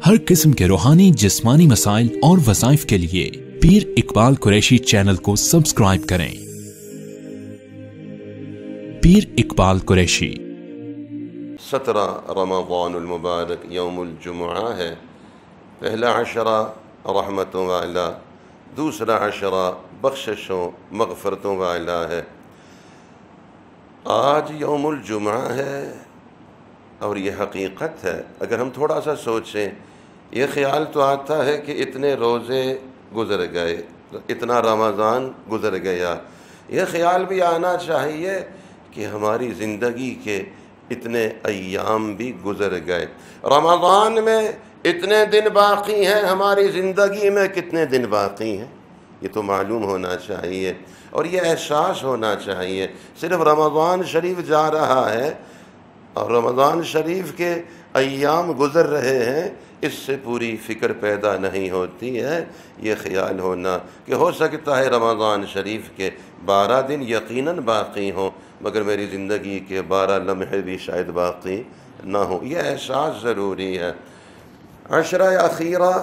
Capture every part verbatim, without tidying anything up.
ہر قسم کے روحانی جسمانی مسائل اور وظائف کے لیے پیر اقبال قریشی چینل کو سبسکرائب کریں۔ پیر اقبال قریشی۔ سترہ رمضان المبارک یوم الجمعہ ہے۔ پہلا عشرہ رحمتوں والا، دوسرا عشرہ بخششوں مغفرتوں والا ہے۔ آج یوم الجمعہ ہے اور یہ حقیقت ہے۔ اگر ہم تھوڑا سا سوچیں، یہ خیال تو آتا ہے کہ اتنے روزے گزر گئے، اتنا رمضان گزر گیا۔ یہ خیال بھی آنا چاہیے کہ ہماری زندگی کے اتنے ایام بھی گزر گئے۔ رمضان میں اتنے دن باقی ہیں، ہماری زندگی میں کتنے دن باقی ہیں، یہ تو معلوم ہونا چاہیے اور یہ احساس ہونا چاہیے۔ صرف رمضان شریف جا رہا ہے اور رمضان شریف کے ایام گزر رہے ہیں، اس سے پوری فکر پیدا نہیں ہوتی ہے۔ یہ خیال ہونا کہ ہو سکتا ہے رمضان شریف کے بارہ دن یقیناً باقی ہوں، مگر میری زندگی کے بارہ لمحے بھی شاید باقی نہ ہوں، یہ احساس ضروری ہے۔ عشرہ اخیرہ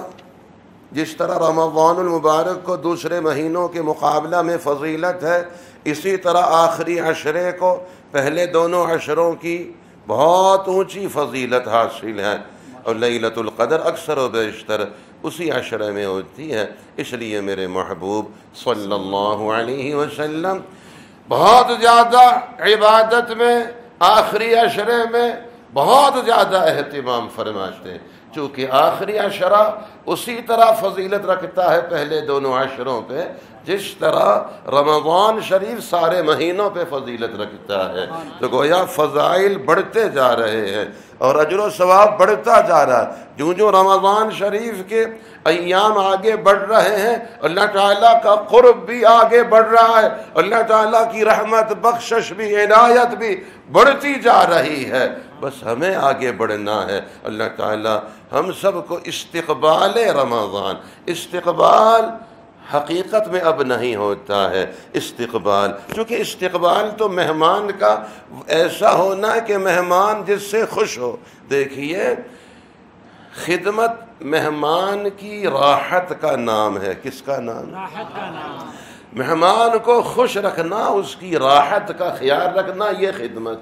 جس طرح رمضان المبارک کو دوسرے مہینوں کے مقابلہ میں فضیلت ہے، اسی طرح آخری عشرے کو پہلے دونوں عشروں کی بہت اونچی فضیلت حاصل ہے، اور لیلۃ القدر اکثر و بیشتر اسی عشرے میں ہوتی ہے۔ اس لیے میرے محبوب صلی اللہ علیہ وسلم بہت زیادہ عبادت میں آخری عشرے میں بہت زیادہ اہتمام فرماتے ہیں، چونکہ آخری عشرہ اسی طرح فضیلت رکھتا ہے پہلے دونوں عشروں پہ جس طرح رمضان شریف سارے مہینوں پہ فضیلت رکھتا ہے۔ تو گویا فضائل بڑھتے جا رہے ہیں اور اجر و ثواب بڑھتا جا رہا ہے۔ جو جو رمضان شریف کے ایام آگے بڑھ رہے ہیں، اللہ تعالیٰ کا قرب بھی آگے بڑھ رہا ہے، اللہ تعالیٰ کی رحمت بخشش بھی عنایت بھی بڑھتی جا رہی ہے۔ بس ہمیں آگے بڑھنا ہے۔ اللہ تعالیٰ ہم سب کو استقبال رمضان، استقبال حقیقت میں اب نہیں ہوتا ہے استقبال، چونکہ استقبال تو مہمان کا ایسا ہونا ہے کہ مہمان جس سے خوش ہو۔ دیکھیے، خدمت مہمان کی راحت کا نام ہے۔ کس کا نام؟ راحت کا نام۔ مہمان کو خوش رکھنا، اس کی راحت کا خیال رکھنا، یہ خدمت۔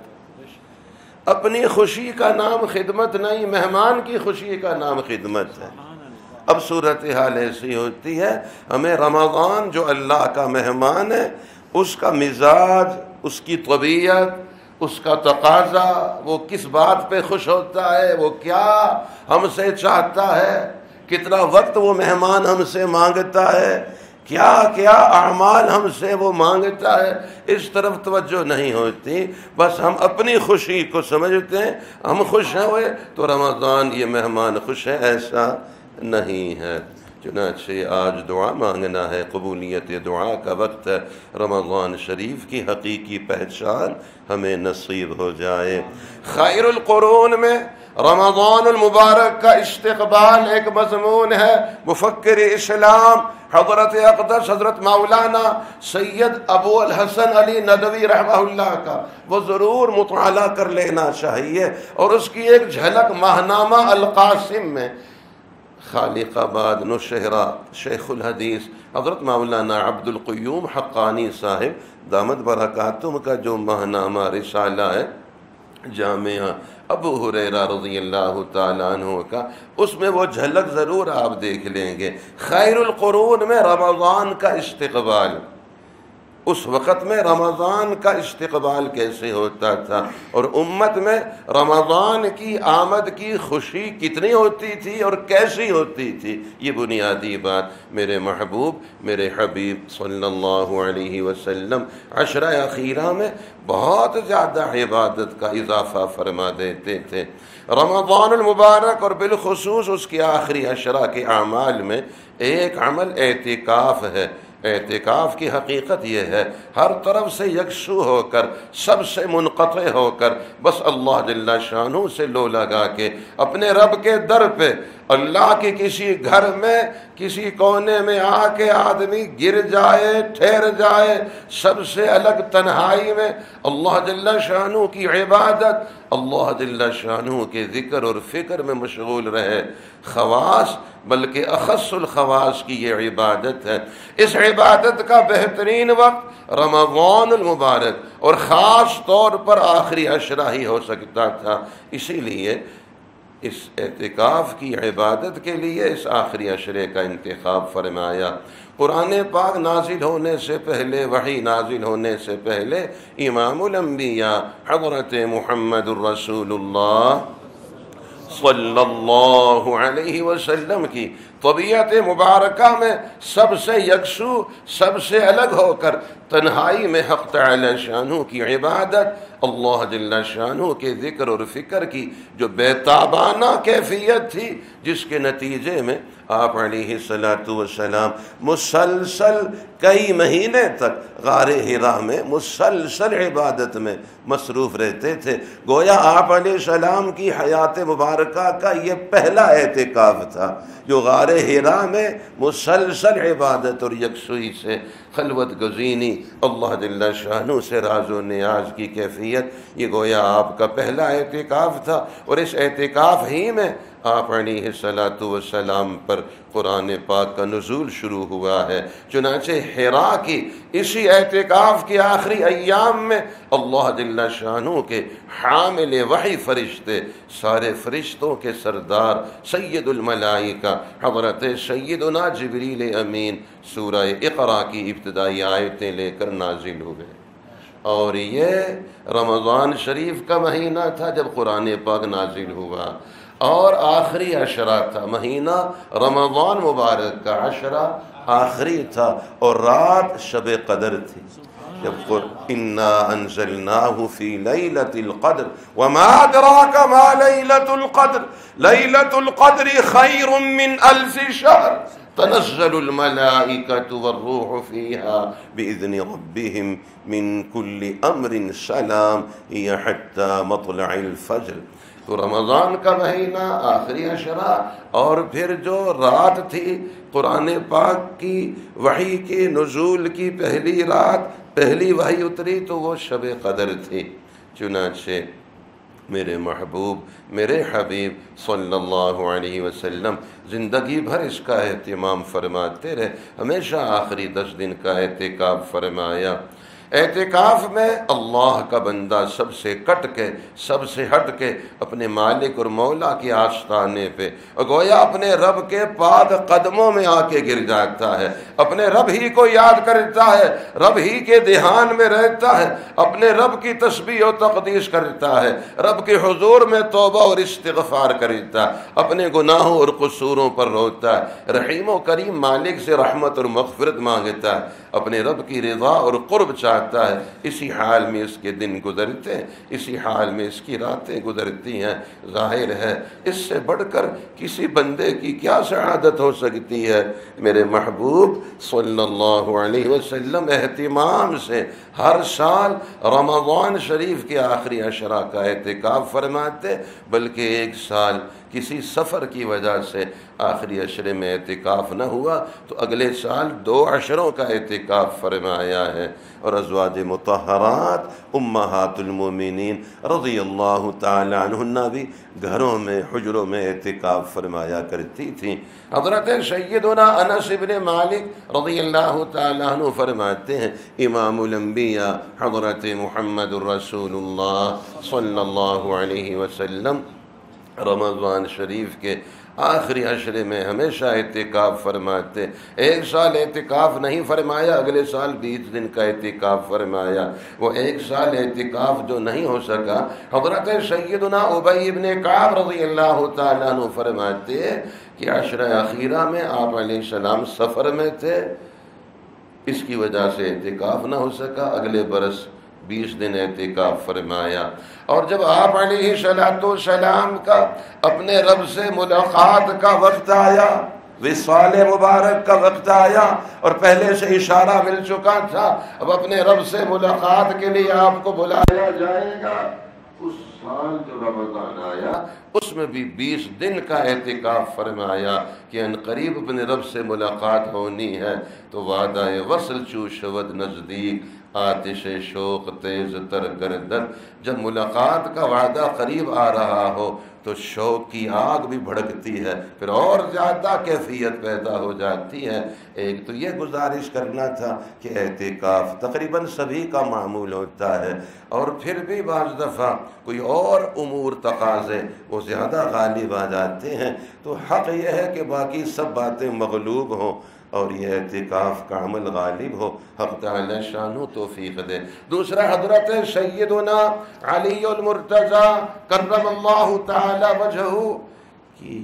اپنی خوشی کا نام خدمت نہیں، مہمان کی خوشی کا نام خدمت ہے۔ اب صورتحال ایسی ہوتی ہے، ہمیں رمضان جو اللہ کا مہمان ہے، اس کا مزاج، اس کی طبیعت، اس کا تقاضا، وہ کس بات پہ خوش ہوتا ہے، وہ کیا ہم سے چاہتا ہے، کتنا وقت وہ مہمان ہم سے مانگتا ہے، کیا کیا اعمال ہم سے وہ مانگتا ہے، اس طرف توجہ نہیں ہوتی۔ بس ہم اپنی خوشی کو سمجھتے ہیں، ہم خوش ہوئے تو رمضان یہ مہمان خوش ہے، ایسا نہیں ہے۔ چنانچہ آج دعا مانگنا ہے، قبولیت دعا کا وقت ہے۔ رمضان شریف کی حقیقی پہچان ہمیں نصیب ہو جائے۔ خیر القرون میں رمضان المبارک کا استقبال ایک مضمون ہے۔ مفکر اسلام حضرت اقدس حضرت مولانا سید ابو الحسن علی ندوی رحمہ اللہ کا وہ ضرور مطالعہ کر لینا چاہیے، اور اس کی ایک جھلک ماہنامہ القاسم میں خالق آباد نوشہرہ شیخ الحدیث حضرت مولانا عبد القیوم حقانی صاحب دامت برکاتہم کا جو ماہنامہ رسالہ ہے جامعہ ابو ہریرہ رضی اللہ تعالیٰ عنہ کا، اس میں وہ جھلک ضرور آپ دیکھ لیں گے۔ خیر القرون میں رمضان کا استقبال، اس وقت میں رمضان کا استقبال کیسے ہوتا تھا، اور امت میں رمضان کی آمد کی خوشی کتنی ہوتی تھی اور کیسی ہوتی تھی، یہ بنیادی بات میرے محبوب میرے حبیب صلی اللہ علیہ وسلم عشرہ اخیرہ میں بہت زیادہ عبادت کا اضافہ فرما دیتے تھے۔ رمضان المبارک اور بالخصوص اس کے آخری عشرہ کے اعمال میں ایک عمل اعتکاف ہے۔ اعتکاف کی حقیقت یہ ہے، ہر طرف سے یکسو ہو کر، سب سے منقطع ہو کر، بس اللہ جل شانہ سے لو لگا کے اپنے رب کے در پہ، اللہ کے کسی گھر میں کسی کونے میں آ کے آدمی گر جائے، ٹھہر جائے، سب سے الگ تنہائی میں اللہ جل شانہ کی عبادت، اللہ جل شانہ کے ذکر اور فکر میں مشغول رہے۔ خواص بلکہ اخص الخواص کی یہ عبادت ہے۔ اس عبادت کا بہترین وقت رمضان المبارک اور خاص طور پر آخری عشرہ ہی ہو سکتا تھا، اسی لیے اس اعتکاف کی عبادت کے لیے اس آخری عشرے کا انتخاب فرمایا۔ قرآن پاک نازل ہونے سے پہلے، وحی نازل ہونے سے پہلے، امام الانبیاء حضرت محمد الرسول اللہ صلی اللہ علیہ وسلم کی طبیعت مبارکہ میں سب سے یکسو، سب سے الگ ہو کر تنہائی میں حق تعالی شانہ کی عبادت، اللہ جل شانہ کے ذکر اور فکر کی جو بے تابانہ کیفیت تھی، جس کے نتیجے میں آپ علیہ السلام مسلسل کئی مہینے تک غار حرا میں مسلسل عبادت میں مصروف رہتے تھے۔ گویا آپ علیہ السلام کی حیات مبارکہ کا یہ پہلا اعتکاف تھا جو غار حرا میں مسلسل عبادت اور یکسوئی سے خلوت گزینی، اللہ جل شانہ سے راز و نیاز کی کیفیت، یہ گویا آپ کا پہلا اعتکاف تھا۔ اور اس اعتکاف ہی میں آپ علیہ الصلاۃ والسلام پر قرآن پاک کا نزول شروع ہوا ہے۔ چنانچہ حرا کی اسی اعتکاف کے آخری ایام میں اللہ جل شانہ کے حامل وحی فرشتے، سارے فرشتوں کے سردار سید الملائکہ حضرت سیدنا جبریل امین سورہ اقرا کی ابتدائی آیتیں لے کر نازل ہوئے۔ اور یہ رمضان شریف کا مہینہ تھا جب قرآن پاک نازل ہوا، اور آخری عشرہ تھا، مہینہ رمضان مبارک کا عشرہ آخری تھا، اور رات شب قدر تھی۔ جب قل انا انزلناه في ليلة القدر وما ادراك ما ليلة القدر ليلة القدر خير من الف شهر تنزل الملائكة والروح فيها بإذن ربهم من كل أمر سلام هي حتى مطلع الفجر۔ تو رمضان کا مہینہ آخری عشرہ، اور پھر جو رات تھی قرآن پاک کی وحی کے نزول کی پہلی رات، پہلی وحی اتری تو وہ شب قدر تھی۔ چنانچہ میرے محبوب، میرے حبیب صلی اللہ علیہ وسلم زندگی بھر اس کا اہتمام فرماتے رہے، ہمیشہ آخری دس دن کا اعتکاف فرمایا۔ اعتکاف میں اللہ کا بندہ سب سے کٹ کے، سب سے ہٹ کے اپنے مالک اور مولا کے آستانے پہ گویا اپنے رب کے پاک قدموں میں آ کے گر جاتا ہے، اپنے رب ہی کو یاد کرتا ہے، رب ہی کے دھیان میں رہتا ہے، اپنے رب کی تسبیح و تقدیس کرتا ہے، رب کے حضور میں توبہ اور استغفار کرتا ہے، اپنے گناہوں اور قصوروں پر روتا ہے، رحیم و کریم مالک سے رحمت اور مغفرت مانگتا ہے، اپنے رب کی رضا اور قرب چاہتا ہے۔ اسی حال میں اس کے دن گزرتے ہیں، اسی حال میں اس کی راتیں گزرتی ہیں۔ ظاہر ہے اس سے بڑھ کر کسی بندے کی کیا سعادت ہو سکتی ہے۔ میرے محبوب صلی اللہ علیہ وسلم اہتمام سے ہر سال رمضان شریف کے آخری عشرہ کا اعتکاف فرماتے، بلکہ ایک سال کسی سفر کی وجہ سے آخری عشرے میں اعتکاف نہ ہوا تو اگلے سال دو عشروں کا اعتکاف فرمایا ہے۔ اور ازواج مطہرات امہات المومنین رضی اللہ تعالی عنہن بھی گھروں میں، حجروں میں اعتکاف فرمایا کرتی تھیں۔ حضرت سیدنا انس بن مالک رضی اللہ تعالی عنہ فرماتے ہیں، امام الانبیاء حضرت محمد الرسول اللہ صلی اللہ علیہ وسلم رمضان شریف کے آخری عشرے میں ہمیشہ اعتکاف فرماتے۔ ایک سال اعتکاف نہیں فرمایا، اگلے سال بیس دن کا اعتکاف فرمایا۔ وہ ایک سال اعتکاف جو نہیں ہو سکا، حضرت سیدنا ابی بن کعب رضی اللہ تعالیٰ عنہ فرماتے کہ عشرہ اخیرہ میں آپ علیہ السلام سفر میں تھے، اس کی وجہ سے اعتکاف نہ ہو سکا، اگلے برس بیس دن اعتکاف فرمایا۔ اور جب آپ علیہ السلام کا اپنے رب سے ملاقات کا وقت آیا، وصال مبارک کا وقت آیا، اور پہلے سے اشارہ مل چکا تھا اب اپنے رب سے ملاقات کے لیے آپ کو بلایا جائے گا، اس سال جو رمضان آیا اس میں بھی بیس دن کا اعتکاف فرمایا کہ ان قریب اپنے رب سے ملاقات ہونی ہے تو وعدہ وصل چو شود نزدیک، آتش شوق تیز تر گردن، جب ملاقات کا وعدہ قریب آ رہا ہو تو شوق کی آگ بھی بھڑکتی ہے، پھر اور زیادہ کیفیت پیدا ہو جاتی ہے۔ ایک تو یہ گزارش کرنا تھا کہ اعتکاف تقریباً سبھی کا معمول ہوتا ہے، اور پھر بھی بعض دفعہ کوئی اور امور تقاضے وہ زیادہ غالب آ جاتے ہیں، تو حق یہ ہے کہ باقی سب باتیں مغلوب ہوں اور یہ اعتکاف کا عمل غالب ہو۔ حق تعالی شانہ توفیق دے۔ دوسرا حضرت سیدنا علی المرتضیٰ کرم اللہ تعالی وجہہ کی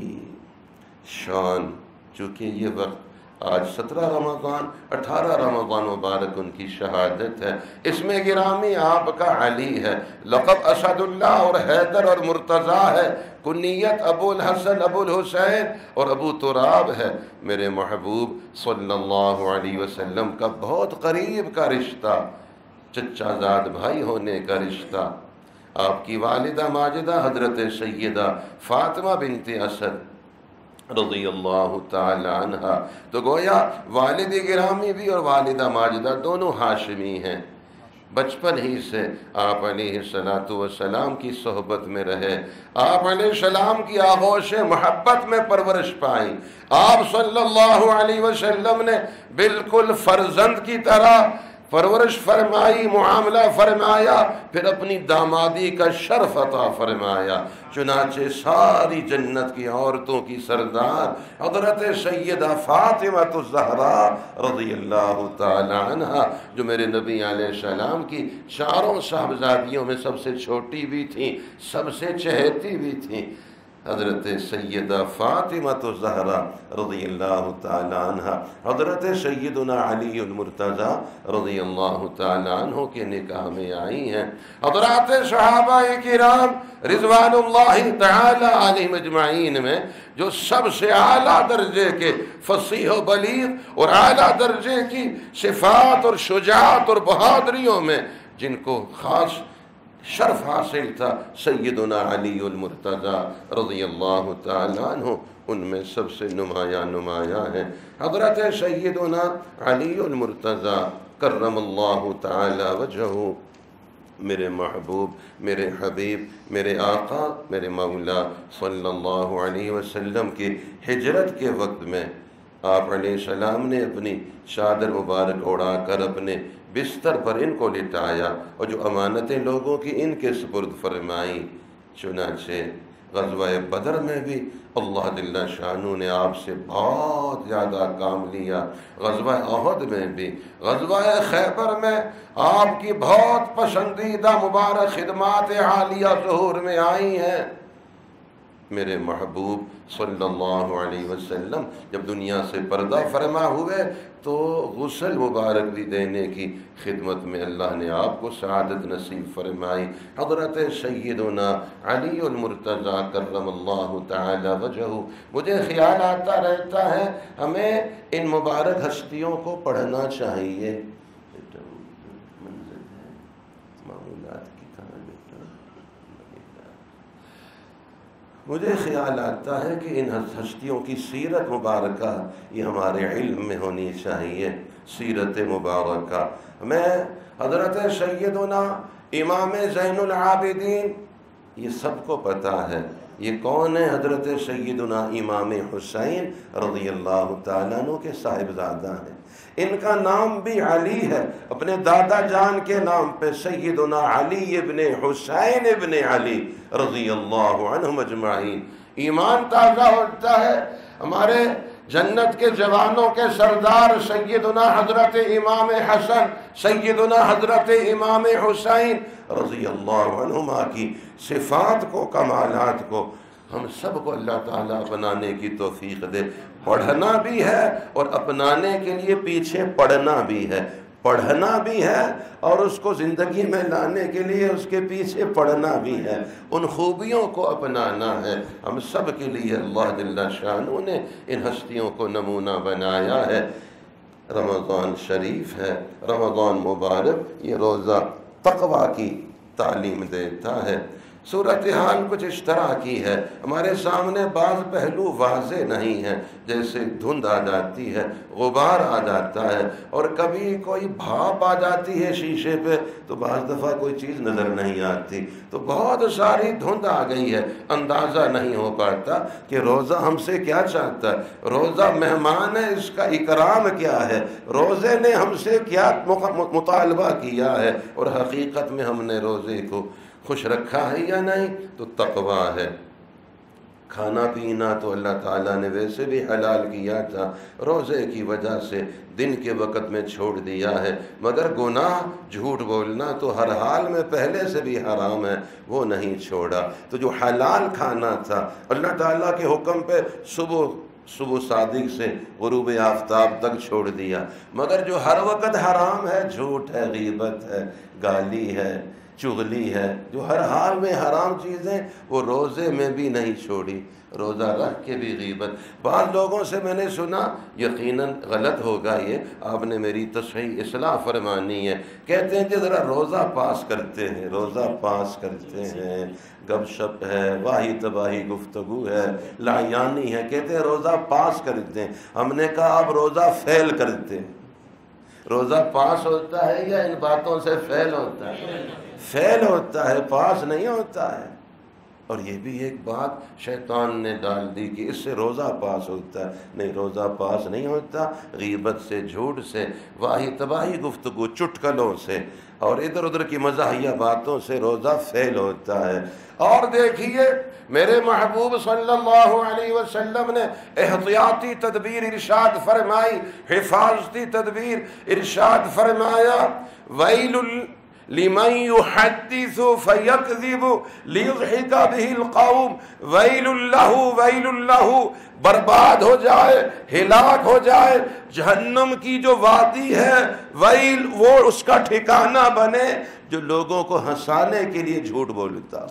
شان، چونکہ یہ وقت آج سترہ رمضان اٹھارہ رمضان مبارک ان کی شہادت ہے، اس میں گرامی آپ کا علی ہے، لقب اسد اللہ اور حیدر اور مرتضیٰ ہے، کنیت ابو الحسن ابو الحسین اور ابو تراب ہے۔ میرے محبوب صلی اللہ علیہ وسلم کا بہت قریب کا رشتہ، چچا زاد بھائی ہونے کا رشتہ۔ آپ کی والدہ ماجدہ حضرت سیدہ فاطمہ بنت اسد رضی اللہ تعالی عنہ، تو گویا والد گرامی بھی اور والدہ ماجدہ دونوں ہاشمی ہیں۔ بچپن ہی سے آپ علیہ السلام کی صحبت میں رہے، آپ علیہ السلام کی آغوش محبت میں پرورش پائی، آپ صلی اللہ علیہ وسلم نے بالکل فرزند کی طرح پرورش فرمائی، معاملہ فرمایا، پھر اپنی دامادی کا شرف عطا فرمایا۔ چنانچہ ساری جنت کی عورتوں کی سردار حضرت سیدہ فاطمہ الزہراء رضی اللہ تعالی عنہ، جو میرے نبی علیہ السلام کی چاروں صاحبزادیوں میں سب سے چھوٹی بھی تھیں، سب سے چہیتی بھی تھیں، حضرت سیدہ فاطمہ الزہراء رضی اللہ تعالی عنہ حضرت سیدنا علی المرتضیٰ رضی اللہ تعالی عنہ کے نکاح میں آئی ہیں۔ حضرات صحابہ کرام رضوان اللہ تعالی علیہم اجمعین میں جو سب سے اعلیٰ درجے کے فصیح و بلیغ اور اعلیٰ درجے کی صفات اور شجاعت اور بہادریوں میں جن کو خاص شرف حاصل تھا، سیدنا علی المرتضیٰ رضی اللہ تعالی عنہ ان میں سب سے نمایاں نمایاں ہیں۔ حضرت سیدنا علی المرتضیٰ کرم اللہ تعالی وجہہ، میرے محبوب، میرے حبیب، میرے آقا، میرے مولا صلی اللہ علیہ وسلم کی ہجرت کے وقت میں آپ علیہ السلام نے اپنی چادر مبارک اڑا کر اپنے بستر پر ان کو لٹایا اور جو امانتیں لوگوں کی ان کے سپرد فرمائیں۔ چنانچہ غزوہ بدر میں بھی اللہ جل شانہ نے آپ سے بہت زیادہ کام لیا، غزوہ احد میں بھی، غزوہ خیبر میں آپ کی بہت پسندیدہ مبارک خدمات عالیہ ظہور میں آئی ہیں۔ میرے محبوب صلی اللہ علیہ وسلم جب دنیا سے پردہ فرما ہوئے تو غسل مبارک بھی دینے کی خدمت میں اللہ نے آپ کو سعادت نصیب فرمائی۔ حضرت سیدنا علی المرتضیٰ کرم اللہ تعالی وجہہ، مجھے خیال آتا رہتا ہے ہمیں ان مبارک ہستیوں کو پڑھنا چاہیے۔ مجھے خیال آتا ہے کہ ان ہستیوں کی سیرت مبارکہ یہ ہمارے علم میں ہونی چاہیے، سیرت مبارکہ۔ میں حضرت سیدنا امام زین العابدین، یہ سب کو پتہ ہے یہ کون ہے، حضرت سیدنا امام حسین رضی اللہ تعالیٰ عنہ کے صاحبزادہ ہیں۔ ان کا نام بھی علی ہے، اپنے دادا جان کے نام پہ سیدنا علی ابن حسین ابن علی رضی اللہ عنہم اجمعین۔ ایمان تازہ ہوتا ہے ہمارے جنت کے جوانوں کے سردار سیدنا حضرت امام حسن، سیدنا حضرت امام حسین رضی اللہ عنہما کی صفات کو، کمالات کو ہم سب کو اللہ تعالیٰ اپنانے کی توفیق دے۔ پڑھنا بھی ہے اور اپنانے کے لیے پیچھے پڑھنا بھی ہے، پڑھنا بھی ہے اور اس کو زندگی میں لانے کے لیے اس کے پیچھے پڑھنا بھی ہے، ان خوبیوں کو اپنانا ہے۔ ہم سب کے لیے اللہ جل شانہ نے ان ہستیوں کو نمونہ بنایا ہے۔ رمضان شریف ہے، رمضان مبارک، یہ روزہ تقویٰ کی تعلیم دیتا ہے۔ صورتحال کچھ اس طرح کی ہے، ہمارے سامنے بعض پہلو واضح نہیں ہیں، جیسے دھند آ جاتی ہے، غبار آ جاتا ہے، اور کبھی کوئی بھاپ آ جاتی ہے شیشے پہ تو بعض دفعہ کوئی چیز نظر نہیں آتی، تو بہت ساری دھند آ گئی ہے، اندازہ نہیں ہو پاتا کہ روزہ ہم سے کیا چاہتا ہے، روزہ مہمان ہے، اس کا اکرام کیا ہے، روزے نے ہم سے کیا مطالبہ کیا ہے، اور حقیقت میں ہم نے روزے کو خوش رکھا ہے یا نہیں۔ تو تقوی ہے۔ کھانا پینا تو اللہ تعالیٰ نے ویسے بھی حلال کیا تھا، روزے کی وجہ سے دن کے وقت میں چھوڑ دیا ہے، مگر گناہ جھوٹ بولنا تو ہر حال میں پہلے سے بھی حرام ہے، وہ نہیں چھوڑا۔ تو جو حلال کھانا تھا اللہ تعالیٰ کے حکم پہ صبح صبح صادق سے غروب آفتاب تک چھوڑ دیا، مگر جو ہر وقت حرام ہے، جھوٹ ہے، غیبت ہے، گالی ہے، چغلی ہے، جو ہر حال میں حرام چیزیں، وہ روزے میں بھی نہیں چھوڑی، روزہ رکھ کے بھی غیبت۔ بعض لوگوں سے میں نے سنا، یقیناً غلط ہوگا یہ، آپ نے میری تصحیح اصلاح فرمانی ہے، کہتے ہیں کہ ذرا روزہ پاس کرتے ہیں، روزہ پاس کرتے ہیں، گپ شپ ہے، واہی تباہی گفتگو ہے، لایانی ہے، کہتے ہیں روزہ پاس کرتے ہیں۔ ہم نے کہا آپ روزہ فیل کرتے ہیں۔ روزہ پاس ہوتا ہے یا ان باتوں سے فیل ہوتا ہے؟ فیل ہوتا ہے، پاس نہیں ہوتا ہے۔ اور یہ بھی ایک بات شیطان نے ڈال دی کہ اس سے روزہ پاس ہوتا ہے، نہیں، روزہ پاس نہیں ہوتا۔ غیبت سے، جھوٹ سے، واہی تباہی گفتگو، چٹکلوں سے اور ادھر ادھر کی مزاحیہ باتوں سے روزہ فیل ہوتا ہے۔ اور دیکھیے میرے محبوب صلی اللہ علیہ وسلم نے احتیاطی تدبیر ارشاد فرمائی، حفاظتی تدبیر ارشاد فرمایا، ویل لمن يحدث فيكذب ليضحك به القوم، ویل له ویل له، برباد ہو جائے، ہلاک ہو جائے، جہنم کی جو وادی ہے، ویل وہ اس کا ٹھکانہ بنے جو لوگوں کو ہنسانے کے لیے جھوٹ بولتا،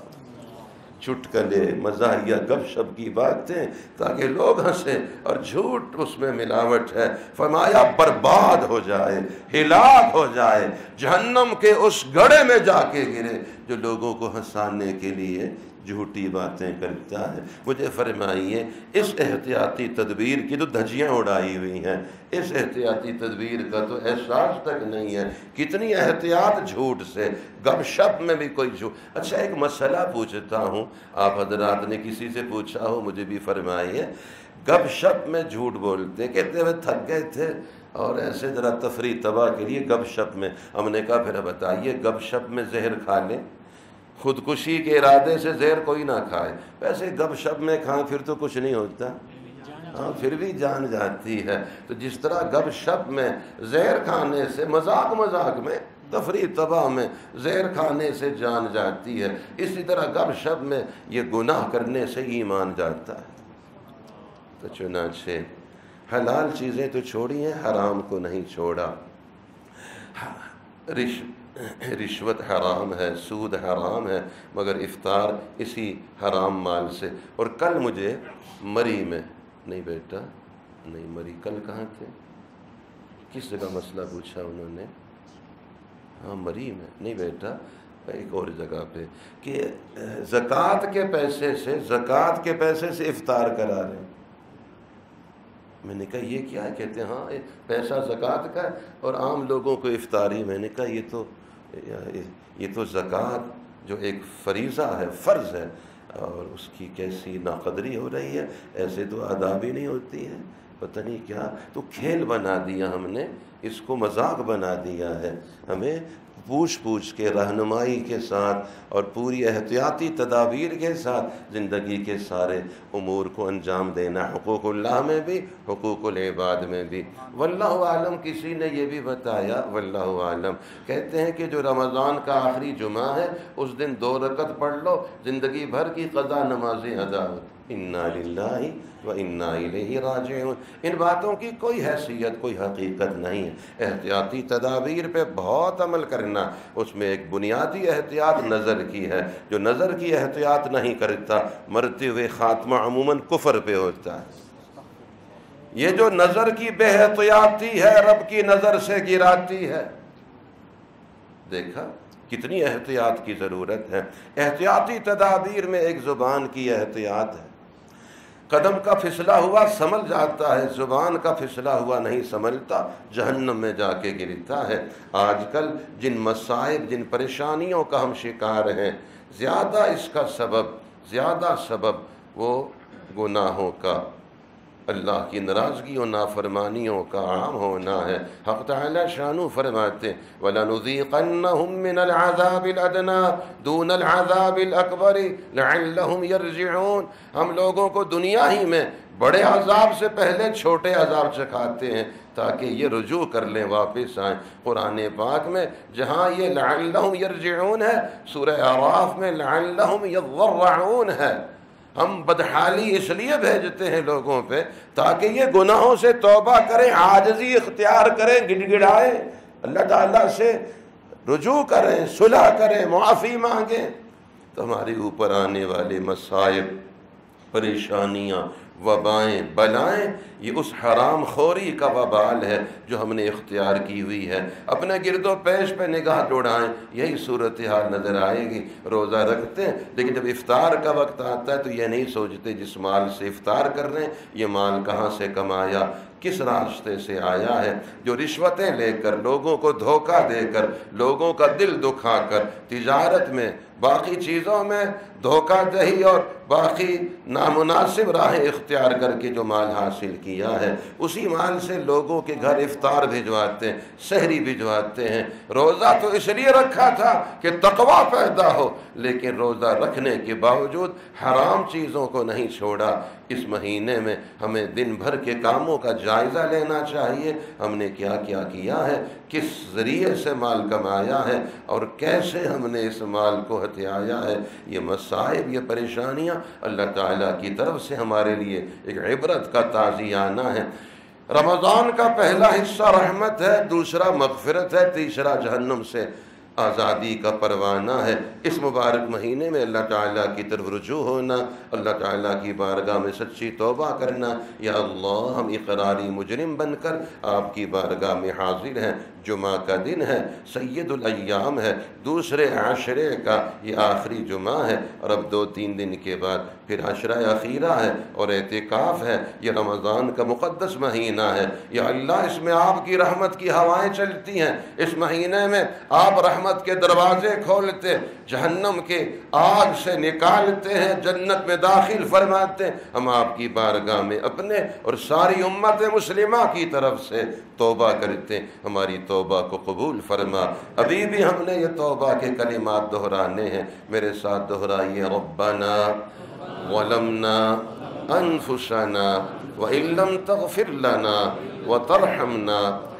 چٹکلے، مزاحیہ، گپ شپ کی باتیں تاکہ لوگ ہنسیں، اور جھوٹ اس میں ملاوٹ ہے۔ فرمایا برباد ہو جائے، ہلاک ہو جائے، جہنم کے اس گڑھے میں جا کے گرے جو لوگوں کو ہنسانے کے لیے جھوٹی باتیں کرتا ہے۔ مجھے فرمائیے اس احتیاطی تدبیر کی تو دھجیاں اڑائی ہوئی ہیں، اس احتیاطی تدبیر کا تو احساس تک نہیں ہے۔ کتنی احتیاط جھوٹ سے، گپ شپ میں بھی کوئی جھوٹ۔ اچھا ایک مسئلہ پوچھتا ہوں، آپ حضرات نے کسی سے پوچھا ہو مجھے بھی فرمائیے، گپ شپ میں جھوٹ بولتے، کہتے ہوئے تھک گئے تھے اور ایسے ذرا تفریح تباہ کے لیے گپ شپ میں، ہم نے کہا پھر بتائیے گپ شپ میں زہر کھا لیں، خودکشی کے ارادے سے زہر کوئی نہ کھائے، ویسے گپ شپ میں کھائیں پھر تو کچھ نہیں ہوتا، ہاں پھر بھی جان جاتی ہے۔ تو جس طرح گپ شپ میں زہر کھانے سے، مذاق مذاق میں، تفریح تباہ میں زہر کھانے سے جان جاتی ہے، اسی طرح گپ شپ میں یہ گناہ کرنے سے ایمان جاتا ہے۔ تو چنانچہ حلال چیزیں تو چھوڑی ہیں، حرام کو نہیں چھوڑا۔ رش رشوت حرام ہے، سود حرام ہے، مگر افطار اسی حرام مال سے۔ اور کل مجھے مری میں، نہیں بیٹا نہیں، مری کل کہاں تھے، کس جگہ مسئلہ پوچھا انہوں نے، ہاں مری میں، نہیں بیٹا ایک اور جگہ پہ، کہ زکوٰۃ کے پیسے سے زکوٰۃ کے پیسے سے افطار کرا رہے ہیں۔ میں نے کہا یہ کیا ہے؟ کہتے ہیں ہاں پیسہ زکوٰۃ کا ہے اور عام لوگوں کو افطاری۔ میں نے کہا یہ تو یہ تو زکوٰۃ جو ایک فریضہ ہے، فرض ہے، اور اس کی کیسی ناقدری ہو رہی ہے، ایسے تو ادا بھی نہیں ہوتی ہے، پتہ نہیں کیا، تو کھیل بنا دیا ہم نے، اس کو مذاق بنا دیا ہے۔ ہمیں پوچھ پوچھ کے، رہنمائی کے ساتھ اور پوری احتیاطی تدابیر کے ساتھ زندگی کے سارے امور کو انجام دینا، حقوق اللہ میں بھی، حقوق العباد میں بھی۔ واللہ عالم، کسی نے یہ بھی بتایا، واللہ عالم، کہتے ہیں کہ جو رمضان کا آخری جمعہ ہے اس دن دو رکعت پڑھ لو، زندگی بھر کی قضا نمازیں ادا ہوتی۔ انا للہ و انا الیہ راجعون۔ ان باتوں کی کوئی حیثیت، کوئی حقیقت نہیں ہے۔ احتیاطی تدابیر پہ بہت عمل کرنا، اس میں ایک بنیادی احتیاط نظر کی ہے، جو نظر کی احتیاط نہیں کرتا مرتے ہوئے خاتمہ عموماً کفر پہ ہوتا ہے۔ یہ جو نظر کی بے احتیاطی ہے رب کی نظر سے گراتی ہے۔ دیکھا کتنی احتیاط کی ضرورت ہے۔ احتیاطی تدابیر میں ایک زبان کی احتیاط ہے۔ قدم کا پھسلا ہوا سنبھل جاتا ہے، زبان کا پھسلا ہوا نہیں سنبھلتا، جہنم میں جا کے گرتا ہے۔ آج کل جن مصائب، جن پریشانیوں کا ہم شکار ہیں، زیادہ اس کا سبب زیادہ سبب وہ گناہوں کا، اللہ کی ناراضگی و نافرمانیوں کا عام ہونا ہے۔ حق تعالی شانو فرماتے ہیں وَلَنُذِيقَنَّهُم مِّنَ الْعَذَابِ الْأَدْنَىٰ دُونَ الْعَذَابِ الْأَكْبَرِ لَعَلَّهُمْ يَرْجِعُونَ۔ ہم لوگوں کو دنیا ہی میں بڑے عذاب سے پہلے چھوٹے عذاب چکھاتے ہیں تاکہ یہ رجوع کر لیں، واپس آئیں۔ قرآن پاک میں جہاں یہ لَعَلَّهُمْ يَرْجِعُونَ ہے، سورہ اعراف میں لَعَلَّهُمْ يَضَّرَّعُونَ ہے۔ ہم بدحالی اس لیے بھیجتے ہیں لوگوں پہ تاکہ یہ گناہوں سے توبہ کریں، عاجزی اختیار کریں، گڑ گڑائیں، اللہ تعالیٰ سے رجوع کریں، صلح کریں، معافی مانگیں۔ تو ہمارے اوپر آنے والے مصائب، پریشانیاں، وبائیں، بلائیں، یہ اس حرام خوری کا وبال ہے جو ہم نے اختیار کی ہوئی ہے۔ اپنے گرد و پیش پہ نگاہ دوڑائیں، یہی صورتحال نظر آئے گی۔ روزہ رکھتے ہیں لیکن جب افطار کا وقت آتا ہے تو یہ نہیں سوچتے جس مال سے افطار کر رہے ہیں یہ مال کہاں سے کمایا، کس راستے سے آیا ہے۔ جو رشوتیں لے کر، لوگوں کو دھوکہ دے کر، لوگوں کا دل دکھا کر، تجارت میں، باقی چیزوں میں دھوکہ دہی اور باقی نامناسب راہیں اختیار کر کے جو مال حاصل کیا ہے، اسی مال سے لوگوں کے گھر افطار بھجواتے ہیں، سحری بھجواتے ہیں۔ روزہ تو اس لیے رکھا تھا کہ تقوی پیدا ہو، لیکن روزہ رکھنے کے باوجود حرام چیزوں کو نہیں چھوڑا۔ اس مہینے میں ہمیں دن بھر کے کاموں کا جائزہ لینا چاہیے، ہم نے کیا کیا کیا ہے، کس ذریعے سے مال کمایا ہے اور کیسے ہم نے اس مال کو ہتھیایا ہے۔ یہ مصائب، یہ پریشانیاں اللہ تعالیٰ کی طرف سے ہمارے لیے ایک عبرت کا تعزیانہ ہے۔ رمضان کا پہلا حصہ رحمت ہے، دوسرا مغفرت ہے، تیسرا جہنم سے آزادی کا پروانہ ہے۔ اس مبارک مہینے میں اللہ تعالیٰ کی طرف رجوع ہونا، اللہ تعالیٰ کی بارگاہ میں سچی توبہ کرنا۔ یا اللہ، ہم اقراری مجرم بن کر آپ کی بارگاہ میں حاضر ہیں۔ جمعہ کا دن ہے، سید الایام ہے، دوسرے عشرے کا یہ آخری جمعہ ہے، اور اب دو تین دن کے بعد پھر عشرہ اخیرہ ہے اور اعتکاف ہے۔ یہ رمضان کا مقدس مہینہ ہے۔ یا اللہ، اس میں آپ کی رحمت کی ہوائیں چلتی ہیں، اس مہینے میں آپ رحمت کے دروازے کھولتے، جہنم کے آگ سے نکالتے ہیں، جنت میں داخل فرماتے ہیں۔ ہم آپ کی بارگاہ میں اپنے اور ساری امت مسلمہ کی طرف سے توبہ کرتے ہیں، ہماری توبہ کو قبول فرما۔ ابھی بھی ہم نے یہ توبہ کے کلمات دہرانے ہیں، میرے ساتھ دہرائیے۔ ربنا ظلمنا انفسنا وان لم تغفر لنا وترحمنا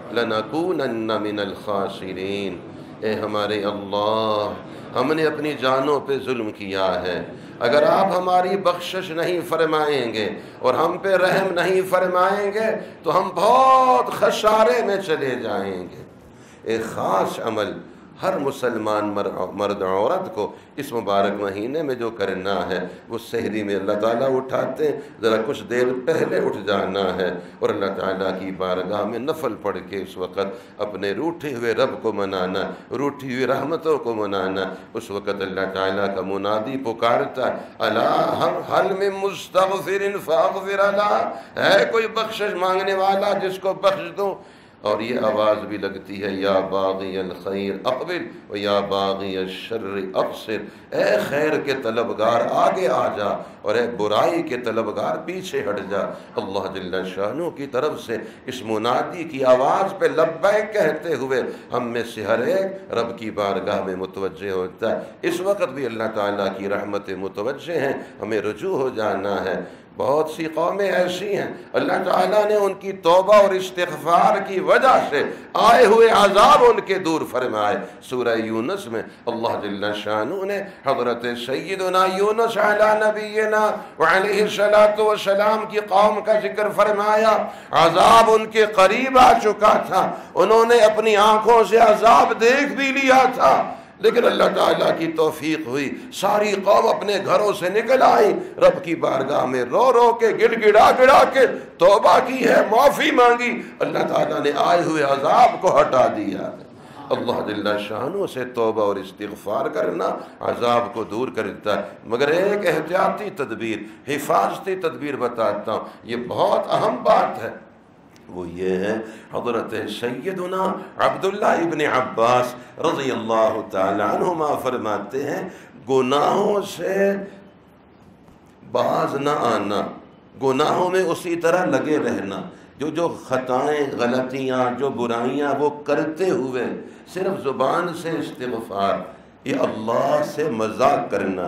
لنکونن من الخاسرین۔ اے ہمارے اللہ، ہم نے اپنی جانوں پہ ظلم کیا ہے، اگر آپ ہماری بخشش نہیں فرمائیں گے اور ہم پہ رحم نہیں فرمائیں گے تو ہم بہت خسارے میں چلے جائیں گے۔ ایک خاص عمل ہر مسلمان مرد عورت کو اس مبارک مہینے میں جو کرنا ہے، وہ سحری میں اللہ تعالیٰ اٹھاتے ہیں، ذرا کچھ دیر پہلے اٹھ جانا ہے اور اللہ تعالیٰ کی بارگاہ میں نفل پڑھ کے اس وقت اپنے روٹھے ہوئے رب کو منانا، روٹھی ہوئی رحمتوں کو منانا۔ اس وقت اللہ تعالیٰ کا منادی پکارتا ہے، الا هل من مستغفر فاغفر له، ہے کوئی بخشش مانگنے والا جس کو بخش دوں؟ اور یہ آواز بھی لگتی ہے، یا باغی الخیر اقبل و یا باغی الشر اقصر، اے خیر کے طلبگار آگے آ جا اور اے برائی کے طلبگار پیچھے ہٹ جا۔ اللہ جل شانہ کی طرف سے اس منادی کی آواز پہ لبیک کہتے ہوئے ہم میں سے ہر ایک رب کی بارگاہ میں متوجہ ہوتا ہے۔ اس وقت بھی اللہ تعالیٰ کی رحمتیں متوجہ ہیں، ہمیں رجوع ہو جانا ہے۔ بہت سی قومیں ایسی ہیں اللہ تعالیٰ نے ان کی توبہ اور استغفار کی وجہ سے آئے ہوئے عذاب ان کے دور فرمائے۔ سورہ یونس میں اللہ جل شانہ نے حضرت سیدنا یونس علی نبینا وعلیہ الصلاۃ والسلام کی قوم کا ذکر فرمایا۔ عذاب ان کے قریب آ چکا تھا، انہوں نے اپنی آنکھوں سے عذاب دیکھ بھی لیا تھا، لیکن اللہ تعالیٰ کی توفیق ہوئی، ساری قوم اپنے گھروں سے نکل آئی، رب کی بارگاہ میں رو رو کے گڑ گڑا گڑا کے توبہ کی ہے، معافی مانگی، اللہ تعالیٰ نے آئے ہوئے عذاب کو ہٹا دیا ہے۔ اللہ جل شانہ سے توبہ اور استغفار کرنا عذاب کو دور کر دیتا ہے۔ مگر ایک احتیاطی تدبیر، حفاظتی تدبیر بتاتا ہوں، یہ بہت اہم بات ہے، وہ یہ ہے حضرت سیدنا عبداللہ ابن عباس رضی اللہ تعالی عنہما فرماتے ہیں گناہوں سے باز نہ آنا، گناہوں میں اسی طرح لگے رہنا، جو جو خطائیں، غلطیاں، جو برائیاں وہ کرتے ہوئے صرف زبان سے استغفار، یہ اللہ سے مذاق کرنا،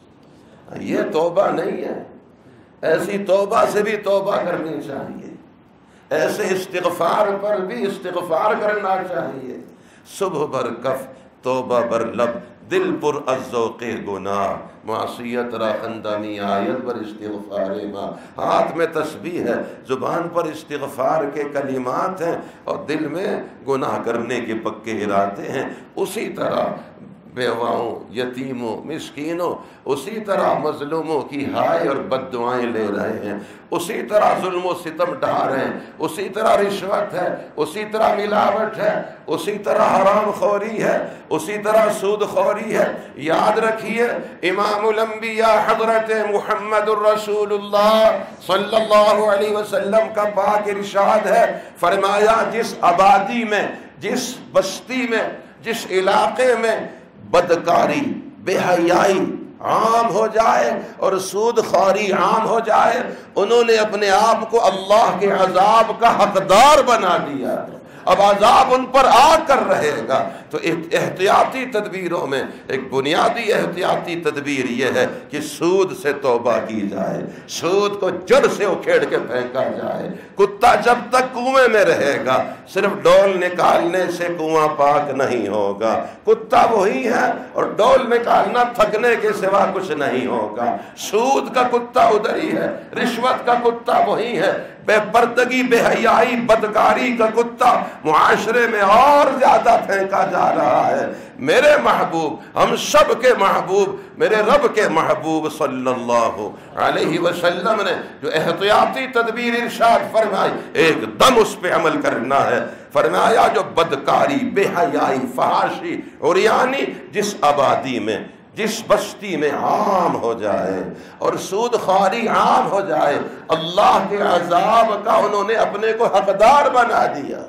یہ توبہ نہیں ہے۔ ایسی توبہ سے بھی توبہ کرنی چاہیے، ایسے استغفار پر بھی استغفار کرنا چاہیے۔ صبح بر کف توبہ بر لب، دل پر از ذوق گناہ، معصیت را خندمی آیت پر استغفار ماں۔ ہاتھ میں تسبیح ہے، زبان پر استغفار کے کلمات ہیں اور دل میں گناہ کرنے کے پکے ارادے ہیں۔ اسی طرح بیواؤں، یتیموں، مسکینوں، اسی طرح مظلوموں کی ہائے اور بد دعائیں لے رہے ہیں، اسی طرح ظلم و ستم ڈھا رہے ہیں، اسی طرح رشوت ہے، اسی طرح ملاوٹ ہے، اسی طرح حرام خوری ہے، اسی طرح سود خوری ہے۔ یاد رکھیے امام الانبیاء حضرت محمد الرسول اللہ صلی اللہ علیہ وسلم کا پاک ارشاد ہے، فرمایا جس آبادی میں، جس بستی میں، جس علاقے میں بدکاری، بے حیائی عام ہو جائے اور سود خواری عام ہو جائے، انہوں نے اپنے آپ کو اللہ کے عذاب کا حقدار بنا دیا، اب عذاب ان پر آ کر رہے گا۔ تو احتیاطی تدبیروں میں ایک بنیادی احتیاطی تدبیر یہ ہے کہ سود سے توبہ کی جائے، سود کو جڑ سے اکھیڑ کے پھینکا جائے۔ کتا جب تک کنویں میں رہے گا صرف ڈول نکالنے سے کنواں پاک نہیں ہوگا، کتا وہی ہے اور ڈول نکالنا تھکنے کے سوا کچھ نہیں ہوگا۔ سود کا کتا ادھر ہی ہے، رشوت کا کتا وہی ہے، بے پردگی، بے حیائی، بدکاری کا کتا معاشرے میں اور زیادہ پھینکا جا رہا ہے۔ میرے محبوب، ہم سب کے محبوب، میرے رب کے محبوب صلی اللہ علیہ وسلم نے جو احتیاطی تدبیر ارشاد فرمائی، ایک دم اس پہ عمل کرنا ہے۔ فرمایا جو بدکاری، بے حیائی، فحاشی، عریانی جس آبادی میں، جس بستی میں عام ہو جائے اور سود خواری عام ہو جائے، اللہ کے عذاب کا انہوں نے اپنے کو حقدار بنا دیا۔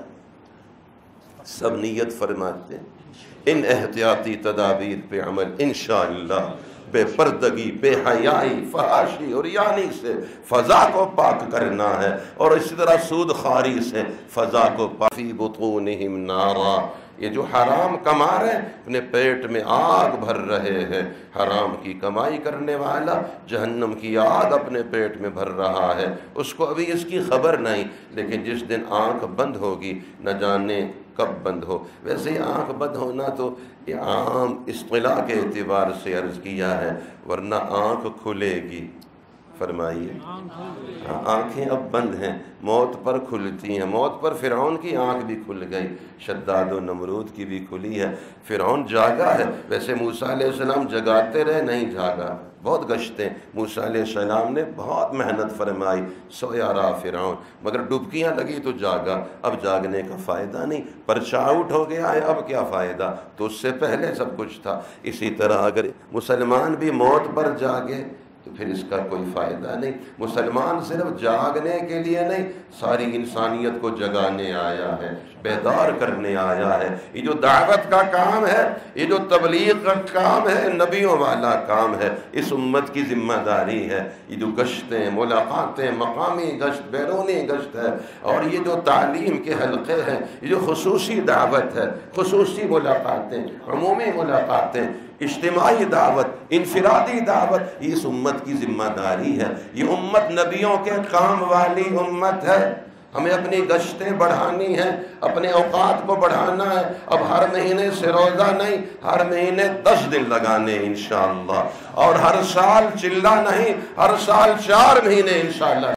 سب نیت فرماتے ہیں ان احتیاطی تدابیر پہ عمل، انشاءاللہ بے پردگی، بے حیائی، فحاشی اور یعنی سے فضا کو پاک کرنا ہے، اور اسی طرح سود خواری سے فضا کو پاک۔ فی بطونہم نارا، یہ جو حرام کما رہے ہیں اپنے پیٹ میں آگ بھر رہے ہیں، حرام کی کمائی کرنے والا جہنم کی آگ اپنے پیٹ میں بھر رہا ہے، اس کو ابھی اس کی خبر نہیں، لیکن جس دن آنکھ بند ہوگی نہ جانے کب بند ہو۔ ویسے ہی آنکھ بند ہونا تو یہ عام اصطلاح کے اعتبار سے عرض کیا ہے، ورنہ آنکھ کھلے گی، فرمائیے۔ آنکھیں اب بند ہیں، موت پر کھلتی ہیں، موت پر فرعون کی آنکھ بھی کھل گئی، شداد و نمرود کی بھی کھلی ہے۔ فرعون جاگا ہے، ویسے موسیٰ علیہ السلام جگاتے رہے، نہیں جاگا، بہت گشتیں موسیٰ علیہ السلام نے بہت محنت فرمائی، سویا رہا فرعون، مگر ڈبکیاں لگی تو جاگا۔ اب جاگنے کا فائدہ نہیں، پرچہ آؤٹ ہو گیا ہے، اب کیا فائدہ، تو اس سے پہلے سب کچھ تھا۔ اسی طرح اگر مسلمان بھی موت پر جاگے تو پھر اس کا کوئی فائدہ نہیں۔ مسلمان صرف جاگنے کے لیے نہیں، ساری انسانیت کو جگانے آیا ہے، بیدار کرنے آیا ہے۔ یہ جو دعوت کا کام ہے، یہ جو تبلیغ کا کام ہے، نبیوں والا کام ہے، اس امت کی ذمہ داری ہے۔ یہ جو گشتیں، ملاقاتیں، مقامی گشت، بیرونی گشت ہے، اور یہ جو تعلیم کے حلقے ہیں، یہ جو خصوصی دعوت ہے، خصوصی ملاقاتیں، عمومی ملاقاتیں، اجتماعی دعوت، انفرادی دعوت، یہ اس امت کی ذمہ داری ہے۔ یہ امت نبیوں کے کام والی امت ہے۔ ہمیں اپنی گشتیں بڑھانی ہیں، اپنے اوقات کو بڑھانا ہے۔ اب ہر مہینے سے روزہ نہیں، ہر مہینے دس دن لگانے انشاءاللہ، اور ہر سال چلہ نہیں، ہر سال چار مہینے انشاءاللہ